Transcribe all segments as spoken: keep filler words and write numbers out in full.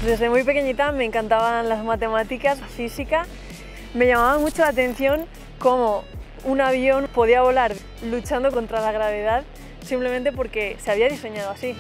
Desde muy pequeñita me encantaban las matemáticas, la física. Me llamaba mucho la atención cómo un avión podía volar luchando contra la gravedad simplemente porque se había diseñado así.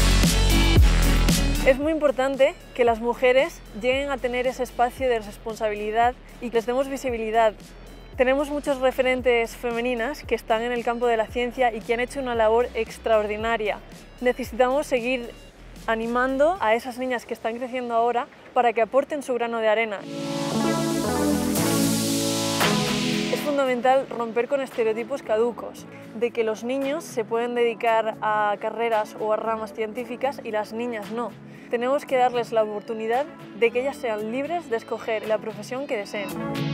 Es muy importante que las mujeres lleguen a tener ese espacio de responsabilidad y que les demos visibilidad. Tenemos muchos referentes femeninas que están en el campo de la ciencia y que han hecho una labor extraordinaria. Necesitamos seguir animando a esas niñas que están creciendo ahora para que aporten su grano de arena. Es fundamental romper con estereotipos caducos, de que los niños se pueden dedicar a carreras o a ramas científicas y las niñas no. Tenemos que darles la oportunidad de que ellas sean libres de escoger la profesión que deseen.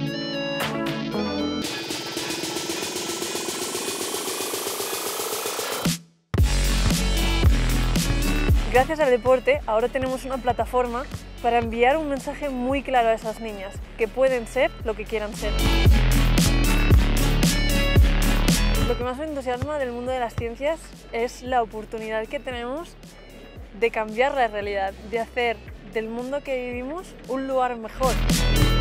Gracias al deporte, ahora tenemos una plataforma para enviar un mensaje muy claro a esas niñas, que pueden ser lo que quieran ser. Lo que más me entusiasma del mundo de las ciencias es la oportunidad que tenemos de cambiar la realidad, de hacer del mundo que vivimos un lugar mejor.